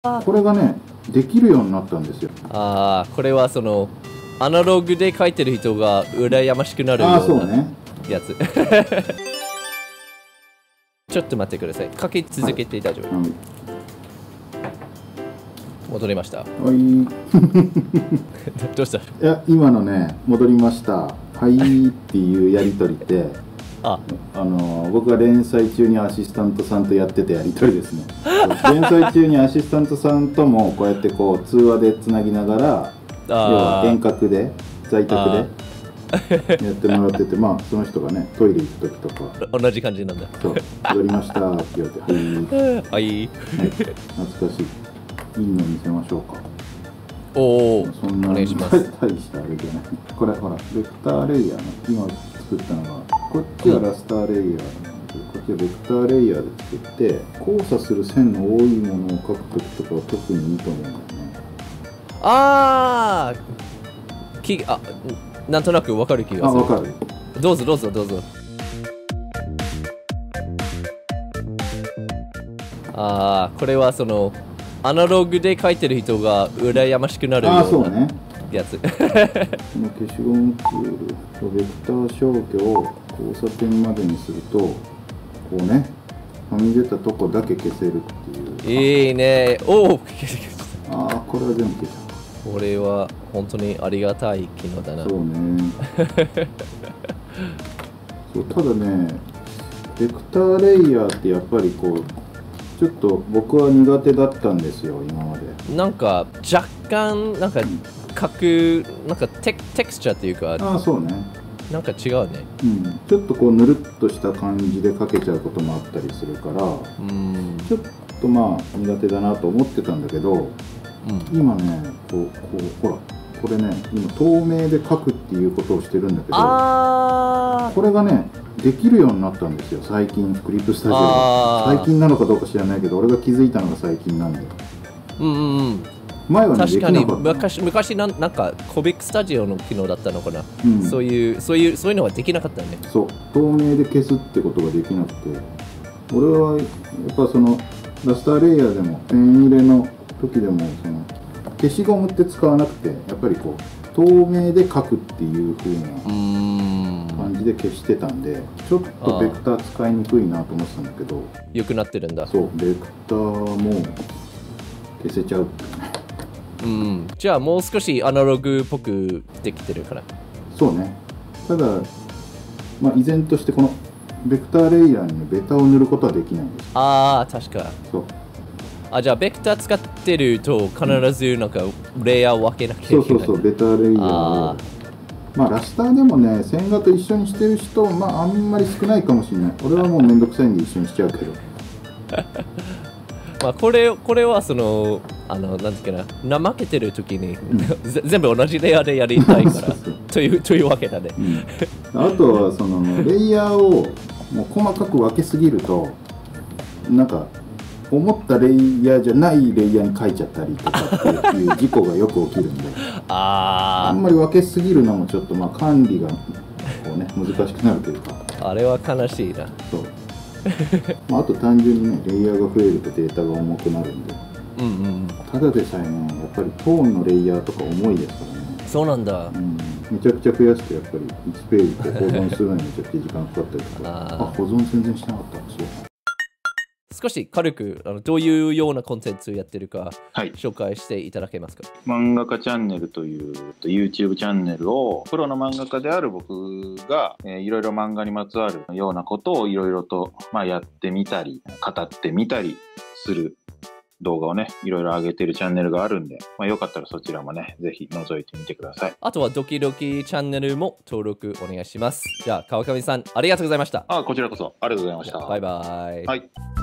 これがね、できるようになったんですよ。 ああ、これはそのアナログで書いてる人が羨ましくなるようなやつ。ちょっと待ってください。書き続けて大丈夫。はい、戻りました。 はい。 どうした？ いや、今のね、戻りました。はいっていうやりとりで、僕が連載中にアシスタントさんとやってたやりとりですね。連載中にアシスタントさんともこうやってこう通話でつなぎながら、要は遠隔で在宅でやってもらってて、まあその人がねトイレ行く時とか同じ感じなんだ。 そう戻りましたって言われて、はい、 はい、 懐かしい。いいの見せましょうか。 おお、 そんなお願いします。 大したあれじゃない。これほらベクターレイヤーの今作ったのが、こっちはラスターレイヤーなんで、こっちはベクターレイヤーで作って、交差する線の多いものを描くときとかは特にいいと思うんだよね。 なんとなくわかる気がする。 わかる。 どうぞどうぞどうぞ。これはそのアナログで書いてる人が羨ましくなるようなやつ。この消しゴムツールとベクター消去を交差点までにすると、こうね、はみ出たとこだけ消せるっていう。 いいね。おお。 これは全部消した。 これは本当にありがたい機能だな。 そうね。そうただね、ベクターレイヤーってやっぱりこうちょっと僕は苦手だったんですよ今まで。 なんか若干なんかなんかテクスチャーっていうか。 そうね。 なんか違うね。 ちょっとこうぬるっとした感じでかけちゃうこともあったりするから、ちょっとまあ苦手だなと思ってたんだけど、今ねほらこれね今透明で描くっていうことをしてるんだけど、これがねできるようになったんですよ最近。クリップスタジオが最近なのかどうか知らないけど、俺が気づいたのが最近なんで。前はね確かに昔なんかコビックスタジオの機能だったのかな。そういうのはできなかったね。 そう透明で消すってことができなくて、俺はやっぱそのラスターレイヤーでもペン入れの時でもその消しゴムって使わなくて、やっぱりこう透明で描くっていう風な感じで消してたんで、ちょっとベクター使いにくいなと思ってたんだけど、 良くなってるんだ。 そうベクターも消せちゃう。 じゃあもう少しアナログっぽくできてるかな。 そうね。ただまあ依然としてこのベクターレイヤーにベタを塗ることはできないんです。 確か。 そう。 じゃあベクター使ってると必ずなんかレイヤーを分けなきゃいけない。 そうベタレイヤーをまあラスターでもね線画と一緒にしてる人あんまり少ないかもしれない。俺はもうめんどくさいんで一緒にしちゃうけどこれはそのなんていうかな、怠けてる時に、全部同じレイヤーでやりたいからというわけだね。 あとはそのレイヤーをもう細かく分けすぎるとなんか思ったレイヤーじゃないレイヤーに書いちゃったりとかっていう事故がよく起きるんであんまり分けすぎるのもちょっと管理がこうね難しくなるというか、 あれは悲しいな。 そうあと単純にねレイヤーが増えるとデータが重くなるんで、ただでさえねやっぱりトーンのレイヤーとか重いですからね。 そうなんだ。 めちゃくちゃ増やすとやっぱり1ページ保存するのにめちゃくちゃ時間かかったりとか保存全然しなかった。そう少し軽くどういうようなコンテンツをやってるか紹介していただけますか。 漫画家チャンネルという YouTube チャンネルをプロの漫画家である僕がいろいろ漫画にまつわるようなことをいろいろとやってみたり語ってみたりする動画をねいろいろ上げてるチャンネルがあるんで、よかったらそちらもねぜひ覗いてみてください。 あとはドキドキチャンネルも登録お願いします。じゃあ川上さんありがとうございました。 こちらこそありがとうございました。 バイバイ。 はい。